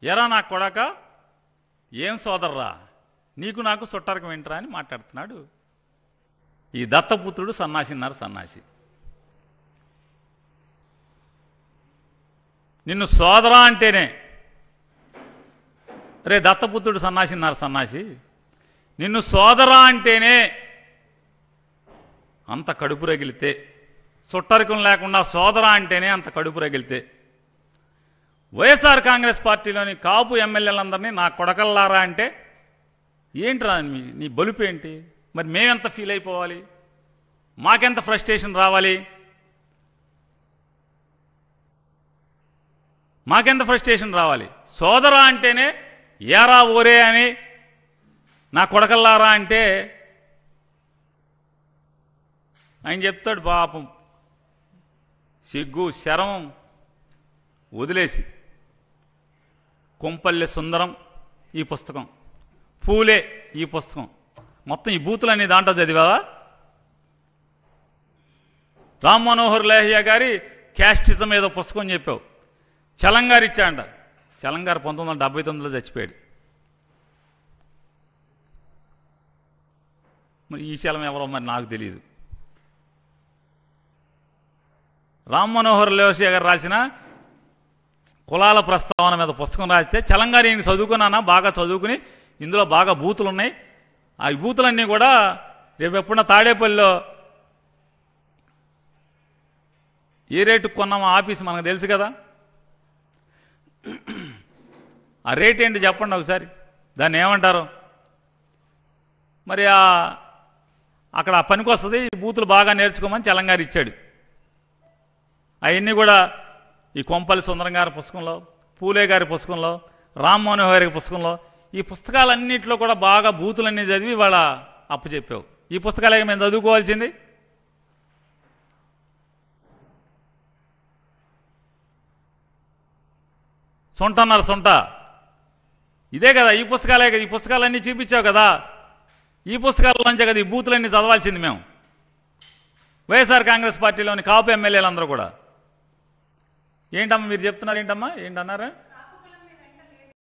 ఎరా నా కొడక ఏం సోదర్రా నీకు నాకు చుట్టారకం ఏంట్రా అని మాట్లాడుతున్నాడు ఈ దత్తపుత్రుడు సన్నాసిన్నారు సన్నాసి. నిన్ను సోదరా అంటేనే రే దత్తపుత్రుడు సన్నాసిన్నారు సన్నాసి నిన్ను సోదరా అంటేనే అంత కడుపు రగిలితే చుట్టరికం లేకుండా సోదరా అంటేనే అంత కడుపు రగిలితే వైఎస్ఆర్ కాంగ్రెస్ పార్టీలోని కాపు ఎమ్మెల్యేలందరినీ నా కొడకల్లారా అంటే ఏంట్రా నీ బలుపేంటి? మరి మేమెంత ఫీల్ అయిపోవాలి? మాకెంత ఫ్రస్ట్రేషన్ రావాలి? మాకెంత ఫ్రస్ట్రేషన్ రావాలి? సోదరా అంటేనే ఏరా ఓరే అని నా కొడకల్లారా అంటే ఆయన చెప్తాడు పాపం సిగ్గు శరం వదిలేసి. కొంపల్లె సుందరం ఈ పుస్తకం, పూలే ఈ పుస్తకం, మొత్తం ఈ బూతులన్నీ దాంట్లో చదివావా? రామ్ మనోహర్ లోహియా గారి క్యాస్టిజం ఏదో పుస్తకం చెప్పావు. చలంగారు ఇచ్చాంట. చలంగారు 1979లో చచ్చిపోయాడు. మరి ఈ చలం ఎవరో మరి నాకు తెలియదు. రామ్ మనోహర్ లోహియా గారు రాసిన కులాల ప్రస్తావన మీద పుస్తకం రాస్తే చలంగారు ఈయన చదువుకున్నానా బాగా చదువుకుని ఇందులో బాగా బూతులు ఉన్నాయి. ఆ బూతులన్నీ కూడా రేపు ఎప్పుడన్నా తాడేపల్లిలో ఏ రేటుకు కొన్నామో ఆఫీస్ మనకు తెలుసు కదా. ఆ రేట్ ఏంటి చెప్పండి ఒకసారి, దాన్ని ఏమంటారు? మరి అక్కడ పనికి వస్తుంది. బూతులు బాగా నేర్చుకోమని చలంగారు ఇచ్చాడు. అవన్నీ కూడా ఈ కొంపల్లి సుందరం గారి పుస్తకంలో, పూలే గారి పుస్తకంలో, రామ్ మనోహర్ గారి పుస్తకంలో, ఈ పుస్తకాలన్నింటిలో కూడా బాగా బూతులన్నీ చదివి వాళ్ళ అప్పు చెప్పావు. ఈ పుస్తకాలే మేము చదువుకోవాల్సింది. సొంట అన్నారు సొంట ఇదే కదా. ఈ పుస్తకాలే కదా, ఈ పుస్తకాలన్నీ చూపించావు కదా. ఈ పుస్తకాలలోంచే కదా ఈ బూతులన్నీ చదవాల్సింది మేము. వైఎస్ఆర్ కాంగ్రెస్ పార్టీలోని కాపు ఎమ్మెల్యేలందరూ కూడా. ఏంటమ్మా మీరు చెప్తున్నారు? ఏంటమ్మా ఏంటన్నారా?